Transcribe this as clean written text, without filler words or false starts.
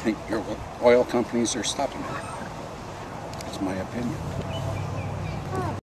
think your oil companies are stopping it. That's my opinion.